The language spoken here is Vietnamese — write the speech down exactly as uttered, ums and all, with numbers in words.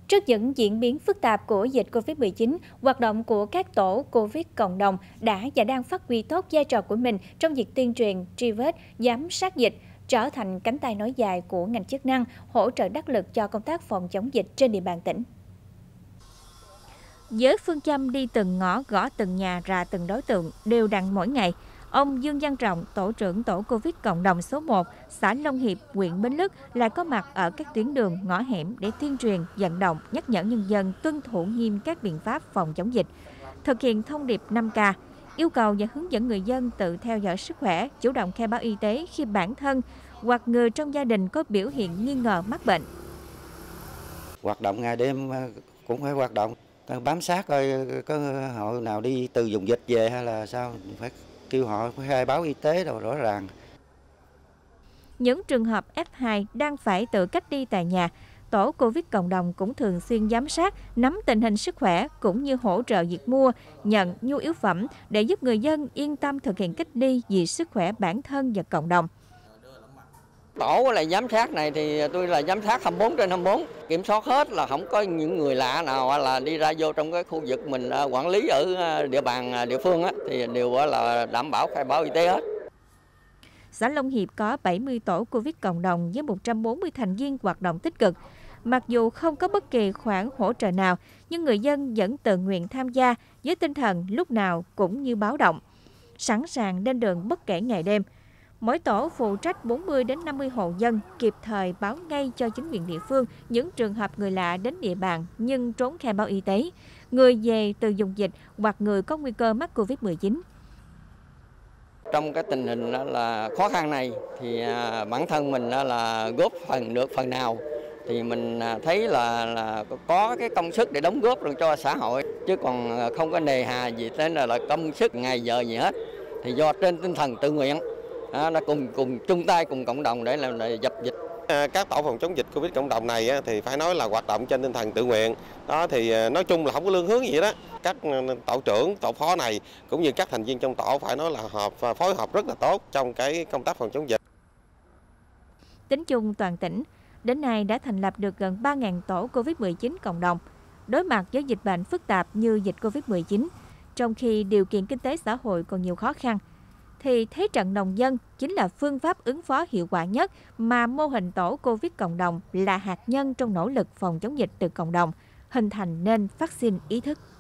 Trước những diễn biến phức tạp của dịch Covid mười chín, hoạt động của các tổ Covid cộng đồng đã và đang phát huy tốt vai trò của mình trong việc tuyên truyền, truy vết, giám sát dịch, trở thành cánh tay nối dài của ngành chức năng, hỗ trợ đắc lực cho công tác phòng chống dịch trên địa bàn tỉnh. Với phương châm đi từng ngõ, gõ từng nhà, ra từng đối tượng, đều đặn mỗi ngày, ông Dương Văn Trọng, tổ trưởng tổ Covid cộng đồng số một, xã Long Hiệp, huyện Bến Lức lại có mặt ở các tuyến đường, ngõ hẻm để tuyên truyền, vận động, nhắc nhở nhân dân tuân thủ nghiêm các biện pháp phòng chống dịch, thực hiện thông điệp năm K, yêu cầu và hướng dẫn người dân tự theo dõi sức khỏe, chủ động khai báo y tế khi bản thân hoặc người trong gia đình có biểu hiện nghi ngờ mắc bệnh. Hoạt động ngày đêm cũng phải hoạt động, bám sát coi có hội nào đi từ vùng dịch về hay là sao, phải kêu họ phải khai báo y tế đâu rõ ràng. Những trường hợp F hai đang phải tự cách ly tại nhà, tổ Covid cộng đồng cũng thường xuyên giám sát, nắm tình hình sức khỏe cũng như hỗ trợ việc mua, nhận nhu yếu phẩm để giúp người dân yên tâm thực hiện cách ly vì sức khỏe bản thân và cộng đồng. Tổ là giám sát này thì tôi là giám sát hai mươi bốn trên hai mươi bốn, kiểm soát hết là không có những người lạ nào là đi ra vô trong cái khu vực mình quản lý ở địa bàn địa phương á, thì đều là đảm bảo khai báo y tế hết. Xã Long Hiệp có bảy mươi tổ Covid cộng đồng với một trăm bốn mươi thành viên hoạt động tích cực. Mặc dù không có bất kỳ khoản hỗ trợ nào, nhưng người dân vẫn tự nguyện tham gia với tinh thần lúc nào cũng như báo động, sẵn sàng lên đường bất kể ngày đêm. Mỗi tổ phụ trách bốn mươi đến năm mươi hộ dân, kịp thời báo ngay cho chính quyền địa phương những trường hợp người lạ đến địa bàn nhưng trốn khai báo y tế, người về từ vùng dịch hoặc người có nguy cơ mắc Covid mười chín. Trong cái tình hình là khó khăn này thì bản thân mình là góp phần được phần nào thì mình thấy là, là có cái công sức để đóng góp được cho xã hội, chứ còn không có nề hà gì tới là, là công sức ngày giờ gì hết, thì do trên tinh thần tự nguyện. À, nó cùng cùng chung tay cùng cộng đồng để làm để dập dịch. Các tổ phòng chống dịch Covid cộng đồng này thì phải nói là hoạt động trên tinh thần tự nguyện. Đó thì nói chung là không có lương hướng gì đó. Các tổ trưởng, tổ phó này cũng như các thành viên trong tổ phải nói là hợp phối hợp rất là tốt trong cái công tác phòng chống dịch. Tính chung toàn tỉnh, đến nay đã thành lập được gần ba nghìn tổ Covid mười chín cộng đồng. Đối mặt với dịch bệnh phức tạp như dịch Covid mười chín, trong khi điều kiện kinh tế xã hội còn nhiều khó khăn, thì thế trận lòng dân chính là phương pháp ứng phó hiệu quả nhất mà mô hình tổ Covid cộng đồng là hạt nhân trong nỗ lực phòng chống dịch từ cộng đồng, hình thành nên vaccine ý thức.